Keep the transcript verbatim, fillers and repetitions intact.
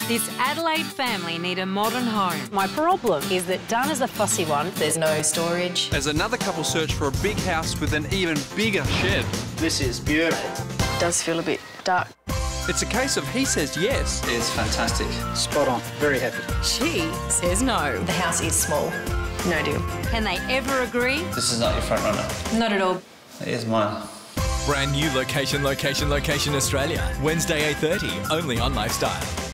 This Adelaide family need a modern home. My problem is that Dana's a fussy one. There's no storage. As another couple search for a big house with an even bigger shed. This is beautiful. It does feel a bit dark. It's a case of he says yes. It's fantastic. Spot on. Very happy. She says no. The house is small. No deal. Can they ever agree? This is not your front runner. Not at all. It is mine. Brand new Location, Location, Location Australia. Wednesday eight thirty, only on Lifestyle.